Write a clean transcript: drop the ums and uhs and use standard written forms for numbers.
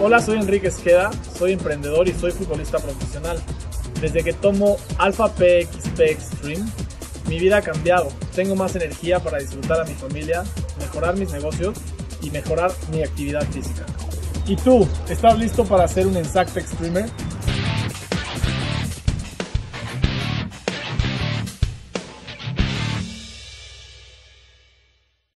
Hola, soy Enrique Esqueda, soy emprendedor y soy futbolista profesional. Desde que tomo Alpha PXP Extreme, mi vida ha cambiado. Tengo más energía para disfrutar a mi familia, mejorar mis negocios y mejorar mi actividad física. ¿Y tú, estás listo para ser un Exacta Extremer?